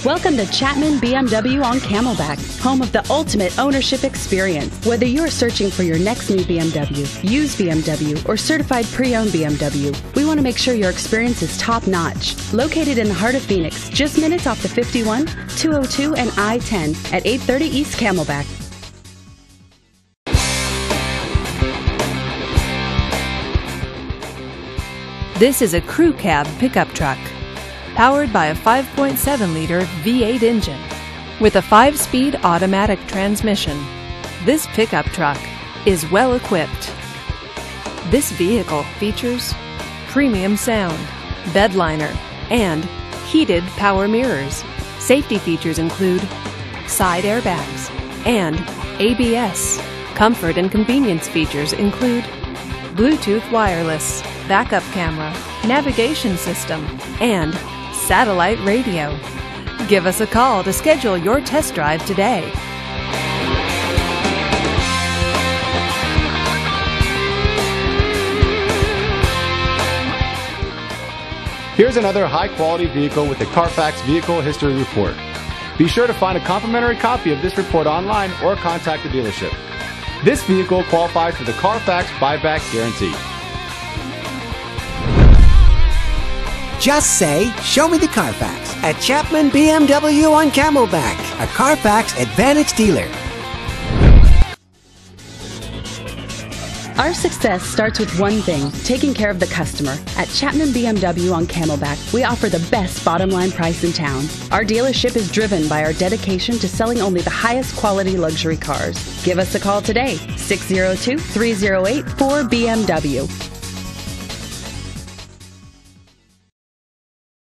Welcome to Chapman BMW on Camelback, home of the ultimate ownership experience. Whether you're searching for your next new BMW, used BMW, or certified pre-owned BMW, we want to make sure your experience is top-notch. Located in the heart of Phoenix, just minutes off the 51, 202, and I-10 at 830 East Camelback. This is a crew cab pickup truck, powered by a 5.7-liter V8 engine with a 5-speed automatic transmission. This pickup truck is well equipped. This vehicle features premium sound, bed liner, and heated power mirrors. Safety features include side airbags and ABS. Comfort and convenience features include Bluetooth wireless, backup camera, navigation system, and satellite radio. Give us a call to schedule your test drive today. Here's another high-quality vehicle with the Carfax Vehicle History Report. Be sure to find a complimentary copy of this report online or contact the dealership. This vehicle qualifies for the Carfax Buyback Guarantee. Just say, "Show me the Carfax" at Chapman BMW on Camelback, a Carfax Advantage dealer. Our success starts with one thing, taking care of the customer. At Chapman BMW on Camelback, we offer the best bottom line price in town. Our dealership is driven by our dedication to selling only the highest quality luxury cars. Give us a call today, 602-308-4BMW.